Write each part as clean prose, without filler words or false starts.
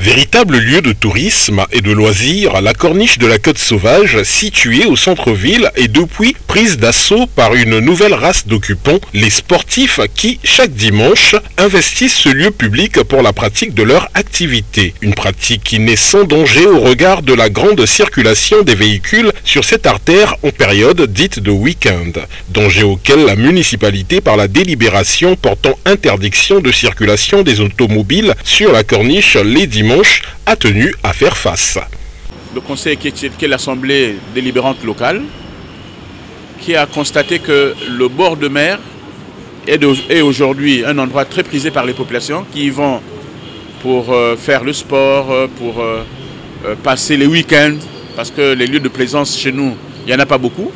Véritable lieu de tourisme et de loisirs, la corniche de la Côte Sauvage, située au centre-ville, est depuis prise d'assaut par une nouvelle race d'occupants, les sportifs qui, chaque dimanche, investissent ce lieu public pour la pratique de leur activité. Une pratique qui n'est sans danger au regard de la grande circulation des véhicules sur cette artère en période dite de week-end. Danger auquel la municipalité, par la délibération portant interdiction de circulation des automobiles sur la corniche les dimanches, a tenu à faire face. Le conseil qui est l'assemblée délibérante locale, qui a constaté que le bord de mer est aujourd'hui un endroit très prisé par les populations qui y vont pour faire le sport, pour passer les week-ends, parce que les lieux de plaisance chez nous, il n'y en a pas beaucoup.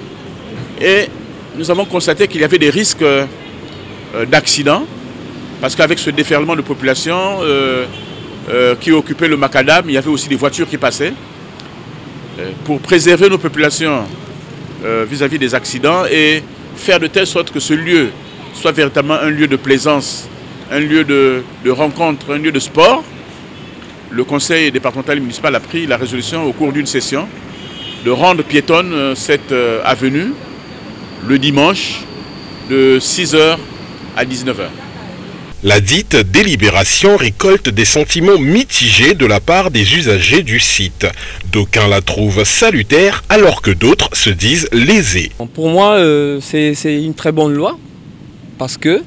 Et nous avons constaté qu'il y avait des risques d'accidents, parce qu'avec ce déferlement de population qui occupait le macadam, il y avait aussi des voitures qui passaient. Pour préserver nos populations vis-à-vis des accidents et faire de telle sorte que ce lieu soit véritablement un lieu de plaisance, un lieu de rencontre, un lieu de sport, le conseil départemental et municipal a pris la résolution au cours d'une session de rendre piétonne cette avenue le dimanche de 6h à 19h. La dite délibération récolte des sentiments mitigés de la part des usagers du site. D'aucuns la trouvent salutaire alors que d'autres se disent lésés. Pour moi, c'est une très bonne loi parce que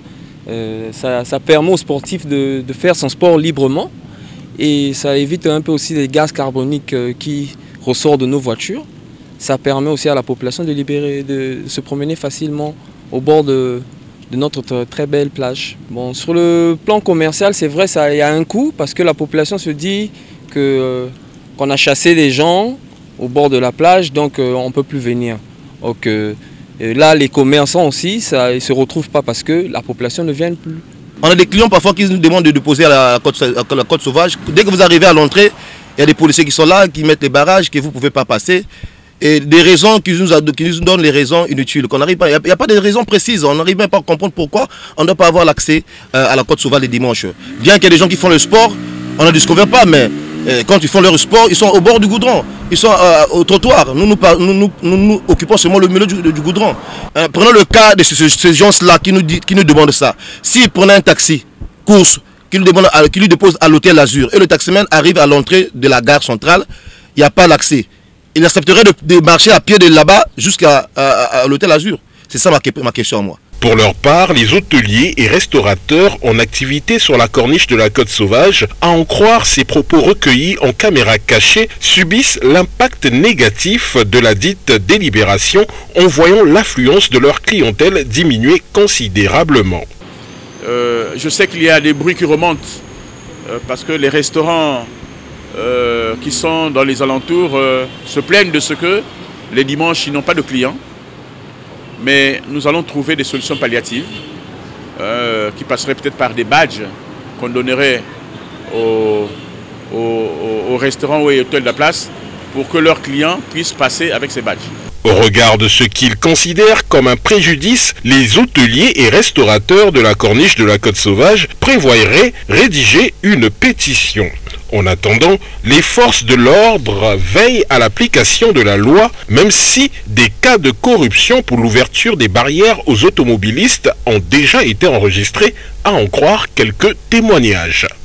ça permet aux sportifs de faire son sport librement et ça évite un peu aussi les gaz carboniques qui ressortent de nos voitures. Ça permet aussi à la population de se promener facilement au bord de notre très belle plage. Bon, sur le plan commercial, c'est vrai, il y a un coût parce que la population se dit qu'on a chassé des gens au bord de la plage, donc on ne peut plus venir. Donc, là, les commerçants aussi, ils ne se retrouvent pas parce que la population ne vient plus. On a des clients parfois qui nous demandent de déposer à la Côte Sauvage. Dès que vous arrivez à l'entrée, il y a des policiers qui sont là, qui mettent les barrages, que vous ne pouvez pas passer. Et des raisons qui nous donnent les raisons inutiles. Il n'y a pas de raisons précises. On n'arrive même pas à comprendre pourquoi on ne doit pas avoir l'accès à la Côte Sauvage les dimanches. Bien qu'il y ait des gens qui font le sport, on ne découvre pas, mais quand ils font leur sport, ils sont au bord du goudron. Ils sont au trottoir. Nous occupons seulement le milieu du goudron. Prenons le cas de ces gens-là qui nous demandent ça. S'ils prenaient un taxi, course, qui lui dépose à l'hôtel Azur, et le taximan arrive à l'entrée de la gare centrale, il n'y a pas l'accès. Il accepterait de marcher à pied de là-bas jusqu'à l'hôtel Azur. C'est ça ma question à moi. Pour leur part, les hôteliers et restaurateurs en activité sur la corniche de la Côte Sauvage, à en croire ces propos recueillis en caméra cachée, subissent l'impact négatif de la dite délibération en voyant l'affluence de leur clientèle diminuer considérablement. Je sais qu'il y a des bruits qui remontent parce que les restaurants qui sont dans les alentours se plaignent de ce que les dimanches ils n'ont pas de clients. Mais nous allons trouver des solutions palliatives qui passeraient peut-être par des badges qu'on donnerait aux restaurants ou aux hôtels de la place pour que leurs clients puissent passer avec ces badges. Au regard de ce qu'ils considèrent comme un préjudice, les hôteliers et restaurateurs de la corniche de la Côte Sauvage prévoiraient rédiger une pétition. En attendant, les forces de l'ordre veillent à l'application de la loi, même si des cas de corruption pour l'ouverture des barrières aux automobilistes ont déjà été enregistrés, à en croire quelques témoignages.